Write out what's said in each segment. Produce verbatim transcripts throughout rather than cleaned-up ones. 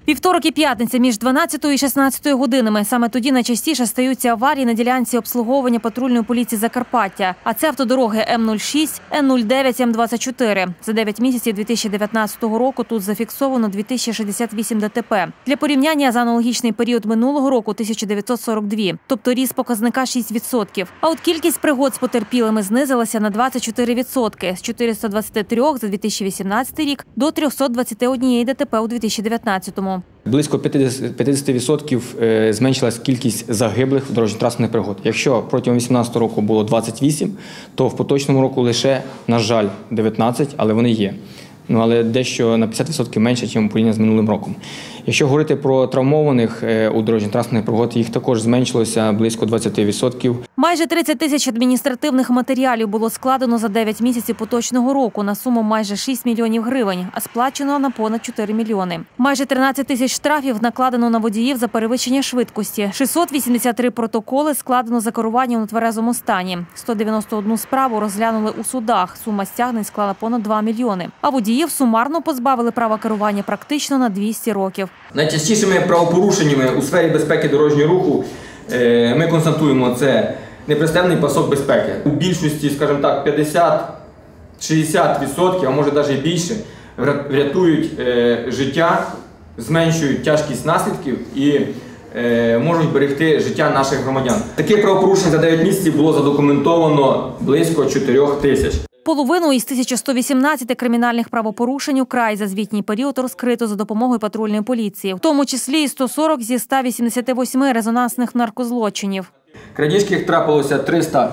Вівторок і п'ятниця між дванадцятою і шістнадцятою годинами. Саме тоді найчастіше стаються аварії на ділянці обслуговування патрульної поліції Закарпаття. А це автодороги М нуль шість, Н нуль дев'ять, М двадцять чотири. За дев'ять місяців дві тисячі дев'ятнадцятого року тут зафіксовано дві тисячі шістдесят вісім Д Т П. Для порівняння за аналогічний період минулого року – тисяча дев'ятсот сорок два. Тобто ріст показника шість відсотків. А от кількість пригод з потерпілими знизилася на двадцять чотири відсотки – з чотириста двадцяти трьох за дві тисячі вісімнадцятий рік до трьохсот двадцяти однієї Д Т П у дві тисячі дев'ятнадцятому. Близько п'ятдесят відсотків зменшилась кількість загиблих в дорожньо-транспортних пригод. Якщо протягом дві тисячі вісімнадцятого року було двадцять вісім, то в поточному року лише, на жаль, дев'ятнадцять, але вони є. Ну, але дещо на п'ятдесят відсотків менше, ніж порівняно з минулим роком. Якщо говорити про травмованих у дорожньо-транспортних пригод, їх також зменшилося близько двадцять відсотків. Майже тридцять тисяч адміністративних матеріалів було складено за дев'ять місяців поточного року на суму майже шість мільйонів гривень, а сплачено на понад чотири мільйони. Майже тринадцять тисяч штрафів накладено на водіїв за перевищення швидкості. шістсот вісімдесят три протоколи складено за керування у нетверезому стані. сто дев'яносто одну справу розглянули у судах. Сума стягнень склала понад два мільйони. А водіїв сумарно позбавили права керування практично на двісті років. Найчастішими правопорушеннями у сфері безпеки дорожнього руху ми констатуємо це непристебний пасок безпеки. У більшості, скажімо так, п'ятдесят-шістдесят відсотків, а може навіть і більше, врятують життя, зменшують тяжкість наслідків і можуть берегти життя наших громадян. Таких правопорушень за дев'ять місяців було задокументовано близько чотирьох тисяч. Половину із тисячі сто вісімнадцяти кримінальних правопорушень у край за звітній період розкрито за допомогою патрульної поліції, в тому числі і сто сорок зі ста вісімдесяти восьми резонансних наркозлочинів. Крадіжки трапилося триста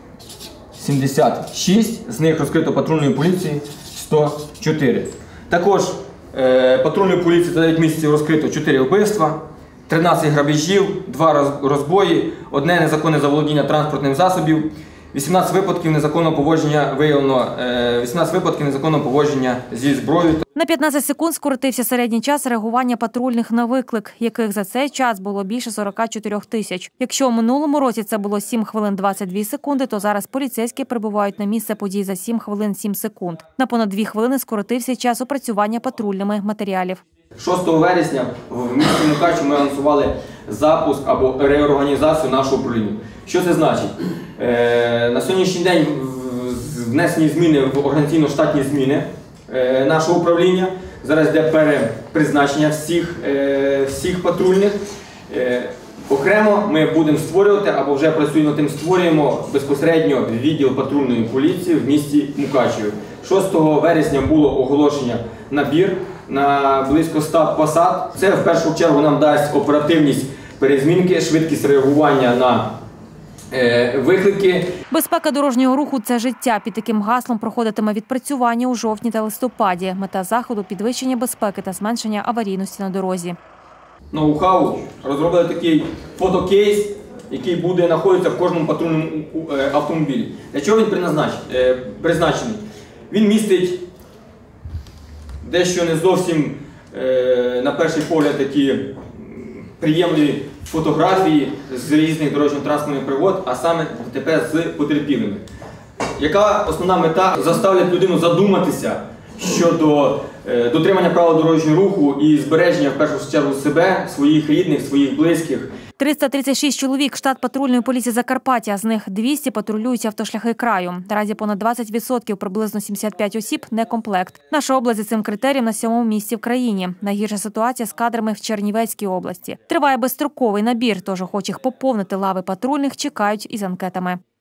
сімдесят шість, з них розкрито патрульною поліцією сто чотири. Також е, патрульною поліцією за дев'ять місяців розкрито чотири вбивства, тринадцять грабежів, два розбої, одне незаконне заволодіння транспортним засобів, вісімнадцять випадків незаконного поводження виявлено, вісімнадцять випадків незаконного поводження зі зброєю. На п'ятнадцять секунд скоротився середній час реагування патрульних на виклик, яких за цей час було більше сорока чотирьох тисяч. Якщо у минулому році це було сім хвилин двадцять дві секунди, то зараз поліцейські прибувають на місце подій за сім хвилин сім секунд. На понад дві хвилини скоротився час опрацювання патрульними матеріалів. шостого вересня в місті Мукачево ми анонсували запуск або реорганізацію нашого управління. Що це значить? Е, на сьогоднішній день внесені зміни в організаційно-штатні зміни е, нашого управління. Зараз йде перепризначення всіх, е, всіх патрульних. Е, окремо ми будемо створювати, або вже працюємо над тим, створюємо безпосередньо відділ патрульної поліції в місті Мукачеві. шостого вересня було оголошення набір на близько ста посад. Це в першу чергу нам дасть оперативність перезмінки, швидкість реагування на е, виклики. Безпека дорожнього руху – це життя. Під таким гаслом проходитиме відпрацювання у жовтні та листопаді. Мета заходу – підвищення безпеки та зменшення аварійності на дорозі. Ноу-хау розробили такий фотокейс, який буде знаходитися в кожному патрульному автомобілі. Для чого він призначений? Він містить дещо не зовсім, на перший погляд, такі приємні фотографії з різних дорожньо-транспортних пригод, а саме Д Т П з потерпілими. Яка основна мета? Заставлять людину задуматися щодо дотримання правил дорожнього руху і збереження, в першу чергу, себе, своїх рідних, своїх близьких. триста тридцять шість чоловік – штат патрульної поліції Закарпаття, з них двісті патрулюють автошляхи краю. Наразі понад двадцять відсотків, приблизно сімдесят п'ять осіб – некомплект. Наша область за цим критерієм на сьомому місці в країні. Найгірша ситуація з кадрами в Чернівецькій області. Триває безстроковий набір, тож охочих поповнити лави патрульних чекають із анкетами.